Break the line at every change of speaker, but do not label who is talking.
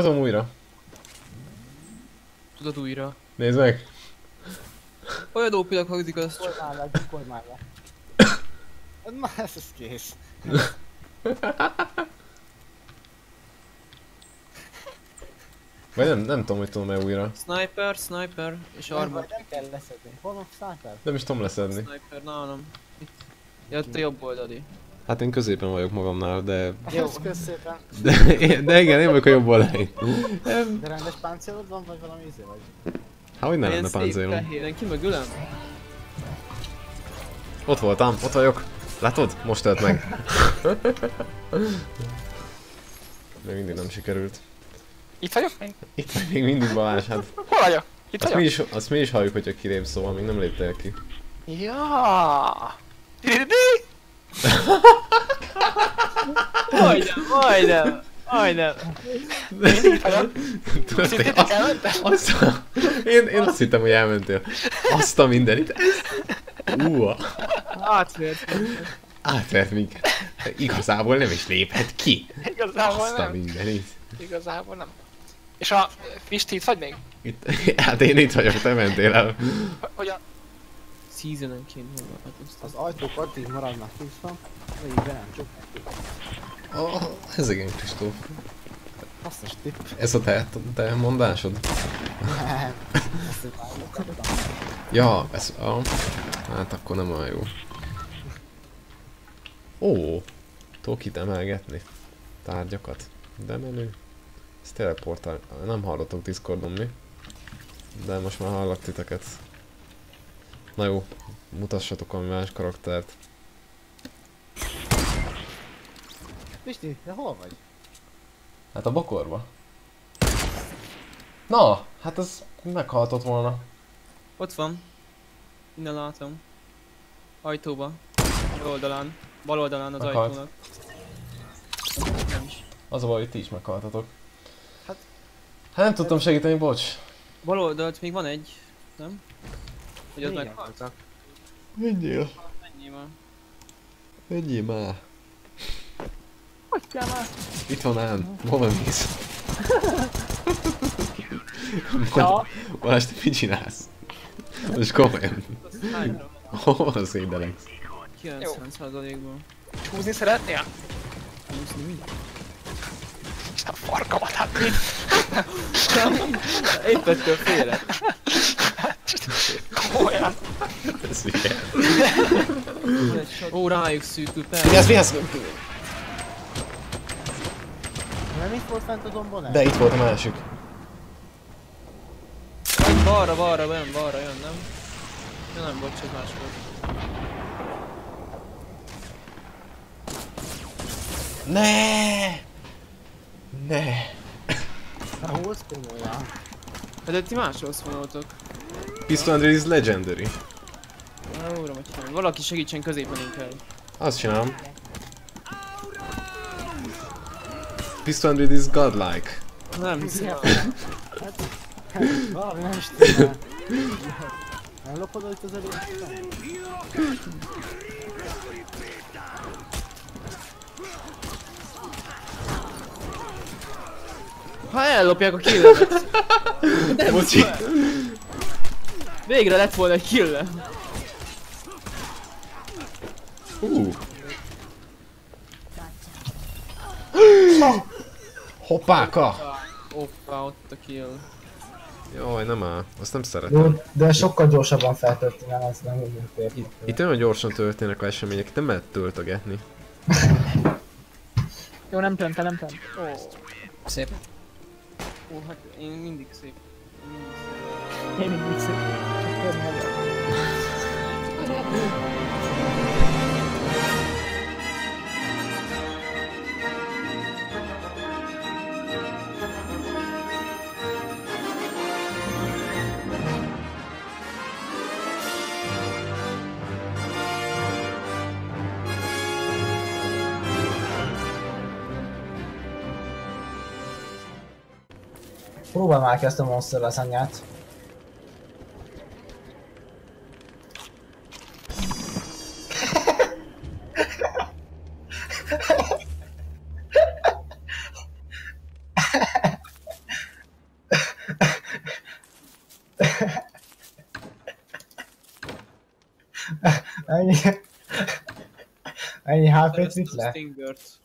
Hozom újra.
Tudod újra.
Nézd meg.
Olyan ópilag hangzik az
Gyukolj
csak.
már le, gyukolj már le. Na, ez kész.
Vagy nem tudom, hogy tudom-e újra.
Sniper és
Nem,
armor.
nem kell leszedni. Hol van sniper?
Nem is tudom leszedni.
Sniper nálam. Itt. Jött a jobb oldali.
Hát én középen vagyok magamnál, de...
Jó.
Kösz szépen.
De igen, én vagyok a jobb oldalin.
De rendes páncélod van, vagy valami izé vagy?
Hát hogy ne
Ilyen
lenne
szép
páncélom?
fehéren kimögülem?
Ott voltam, ott vagyok. Látod? Most tört meg. De mindig nem sikerült.
Itt vagyok még?
Itt vagy még mindig Balázs, hát...
Hol vagyok? Itt vagyok?
Azt mi is halljuk, hogyha kilép, szóval még nem léptél ki.
Ja.
Majdnem.
Itt vagyok. Szintén elmentem?
Én azt hittem, hogy elmentél. Azt a mindenit.
Átvért.
Átvert minket. Igazából nem is léphet ki.
Igazából
Azt a
nem.
mindenit.
Igazából nem. És a Fisti itt vagy még?
Itt, hát én itt vagyok, te mentél el.
Hogy a...
Seasonenként hol változtat.
Az ajtók addig maradnak nyitva, végig be nem csuknak.
Ez igen, Kristóf.
Hasznos tipp.
Ez a te mondásod?
Nem. Ezt nem állítottam.
Ja, ez a... Hát akkor nem olyan jó. Ó, tudok itt emelgetni tárgyakat. De menő. Ez teleportál. Nem hallotok Discordon mi? De most már hallak titeket. Na jó, mutassatok valami más karaktert.
Pisti, de hol vagy?
Hát a bokorba. Na, hát ez meghaltott volna.
Ott van. Innen látom. Ajtóba. Bal oldalán az
Meghalt.
ajtónak. Nem is.
Az a baj, hogy ti is meghaltatok.
Hát-
Hát nem tudtam segíteni, bocs.
Bal oldalt még van egy. Nem? Hogy az
Régen
meghalt?
voltak.
Menjél.
Menjél már.
Menjél már.
Hogy kell már?
Itt van Án. Hova mész?
Ja.
Balázs, te mit csinálsz? Most komolyan.
Az hányra?
Hova szédeleksz?
90%-ból.
Húzni szeretnél?
Húzni mi?
És a farkamat hát mi?
Épp ettől félre.
Komolyan.
Ez ilyen.
Ó, rájuk szűkül,
Vigyázz, vigyázz!
Nem itt volt fent a dombon el?
De itt volt a másik.
Balra jön, nem? Ja nem, bocs, ez más volt.
Ne! Ne!
Na, hol komolyan?
Hát de ti máshol szóltok.
Pistol Android is legendary.
Na, uram, hogy csinálom. Valaki segítsen középen inkább.
Azt csinálom. Pistol Android is godlike.
Nem hiszem.
Valami nem stimmel. Nem lopod itt az előtt?
Ha ellopják a killemet.
Bocsi.
Végre lett volna egy kille.
Hoppáka!
Hoppá, ott a kill.
Jaj, nem áll. Azt nem szeretem.
Jó, de sokkal gyorsabban feltöltünk, ez nem úgy
Itt olyan gyorsan történnek a események, itt nem lehet töltögetni.
Jó, nem tönt.
Ó. Szép. Ó, hát én mindig szép.
Én mindig szép. Csak törni vagyok. Próbálj már ki ezt a monster lasagnyát.
Ennyi... Ennyi HP-t
Szereztem
vitt
a
le?
Stingert.